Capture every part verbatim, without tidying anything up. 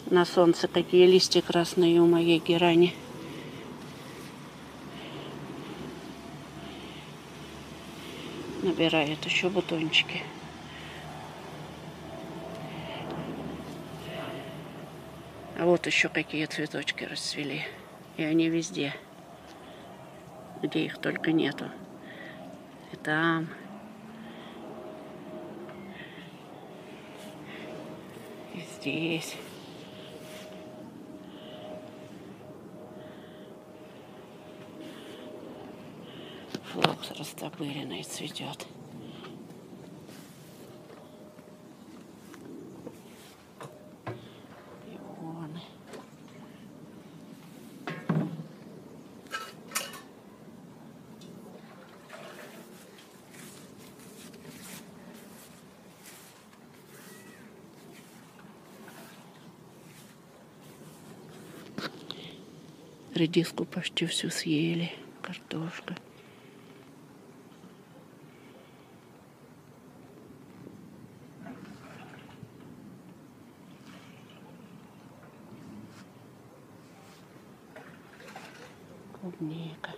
На солнце какие листья красные у моей герани. Набирает еще бутончики. А вот еще какие цветочки расцвели. И они везде. Где их только нету. И там. И здесь. Флокс растопыренный цветет. Пионы. Редиску почти всю съели. Картошка. Клубника.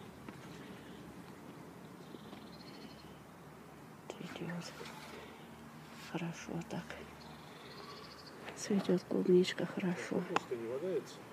Цветет. Хорошо так. Цветет клубничка хорошо. Капуста не валяется?